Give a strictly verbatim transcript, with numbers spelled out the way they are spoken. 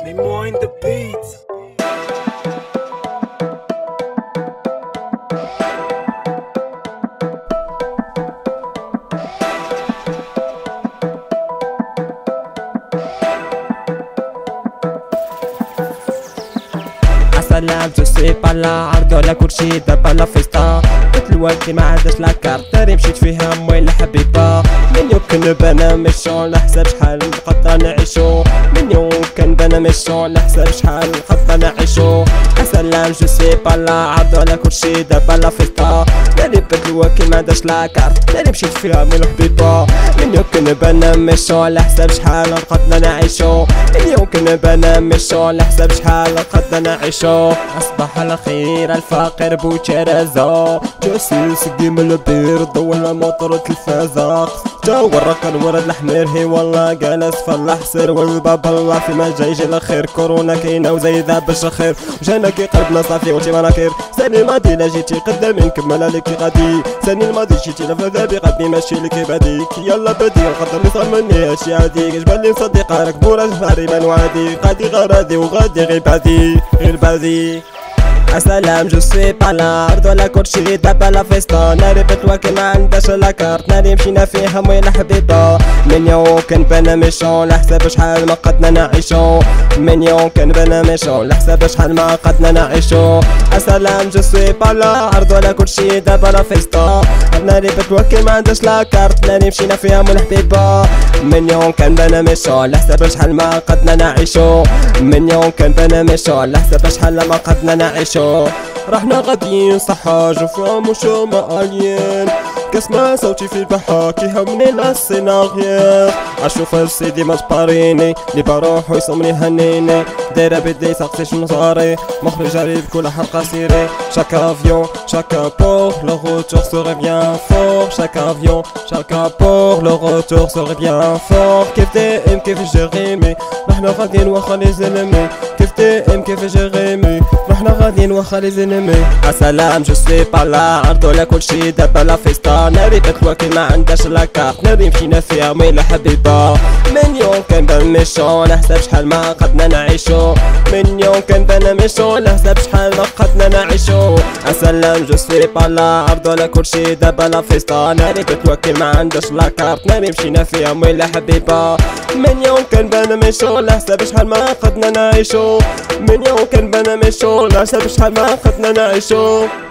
Nemo in the beats. سلام جو سوي بالا عرضو على كلشي دابا لا فيستا قلت الوالدي ما عندهاش لاكارت داري مشيت فيها موي الحبيبه من يوم كنبان انا ميشون نحسب شحال نقدر نعيشو من يوم كنبان ميشون نحسب شحال نقدر نعيشو سلام جو سوي بالا عرضو على كلشي دابا لا فيستا داري بك الوالدي ما عندهاش لاكارت داري مشيت فيها موي الحبيبه من يوم كنبان انا ميشون نحسب شحال نقدر نعيشو من يوم كنبان انا ميشون نحسب شحال نقدر نعيشو أصبح الخير الفقير بوتشرازا جاسي سقيم البيرد ولا موتور التلفازة جا ورق الورد الحمير هي والله جالس في الحصير والباب الله فيما جاي يجي الخير كورونا كاينه وزايده باش الخير وجانا كي قلبنا صافي وشي مناكير سني الماضي لا جيتي قدامي نكمل عليك غادي سني الماضي جيتي لفذابي غادي ماشي لك باديك يلا بدي الخطر اللي صار مني هادشي عادي كجبان لي مصدقه راك بوراج تقريبا وعادي غادي غرادي وغادي غير بعدي غير بعدي السلام جو سوي بالا عرضو على كلشي دابا لا فيستا ناري بتواكل ما عندهاش لاكارت ناري مشينا فيها موي الحبيبه من يوم كنبان ميشون لحساب شحال ما قدنا نعيشو من يوم كنبان ميشون لحساب شحال ما قدنا نعيشو السلام جو سوي بالا عرضو على كلشي دابا لا فيستا ناري بتواكل ما عندهاش لاكارت ناري مشينا فيها موي الحبيبه من يوم كنبان ميشون لحساب شحال ما قدنا نعيشو من يوم كنبان ميشون لحساب شحال ما قدنا نعيشو رحنا غاديين صحاج فهم وشوما الين كسمع صوتي في البحر كيهمني السيناريو اشوف السيدي ما تباريني اللي بروح ويصومني هنيني دايره بدي ساقسي شنو صاري مخرج علي بكل حلقه سيري شاك افيون شاك بور لو روتور سوري بيان فور شاك افيون شاك بور لو روتور سوري بيان فور كيف دائم كيف جيريمي رحنا غاديين واخا لي زلمي كيف دائم كيف جيريمي رحنا غاديين واخا لي زلمي السلام جو سوي بالا عرضو على كلشي دابا لا فيستا ناري بتواكل ما عندهاش لاكارت ناري مشينا فيها موي الحبيبه من يوم كنبان ميشون نحسب شحال ما قدنا نعيشو من يوم كنبان ميشون نحسب شحال ما قدنا نعيشو السلام جو سوي بالا عرضو على كلشي دابا لا فيستا ناري بتواكل ما عندهاش لاكارت ناري مشينا فيها موي الحبيبه من يوم كنبان ميشون نحسب شحال ما قدنا نعيشو من يوم كنبان ميشون نحسب شحال ما قدنا نعيشو